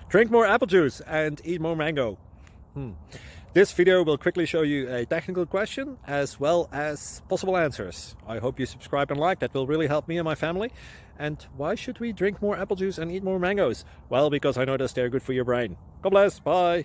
Drink more apple juice and eat more mango. This video will quickly show you a technical question as well as possible answers. I hope you subscribe and like, that will really help me and my family. And why should we drink more apple juice and eat more mangoes? Well, because I noticed they're good for your brain. God bless, bye!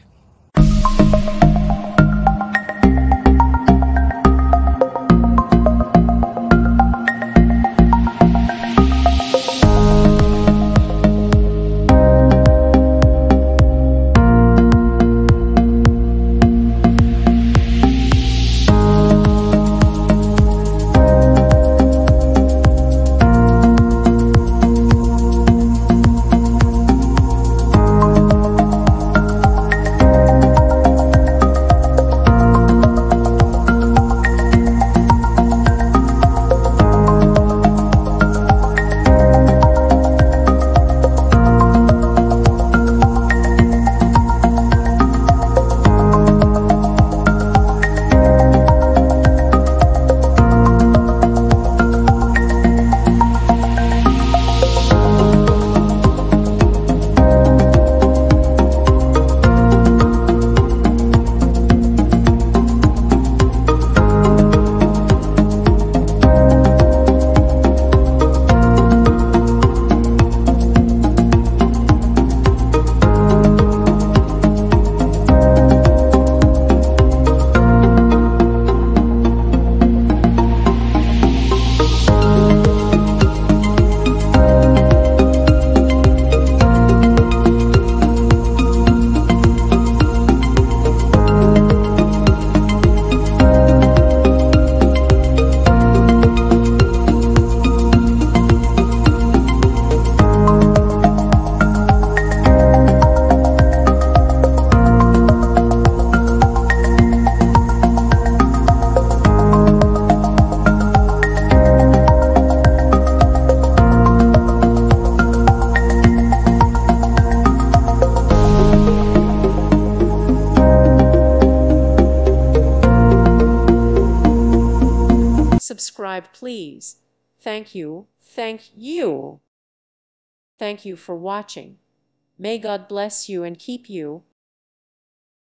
Subscribe, please. Thank you. Thank you. Thank you for watching. May God bless you and keep you.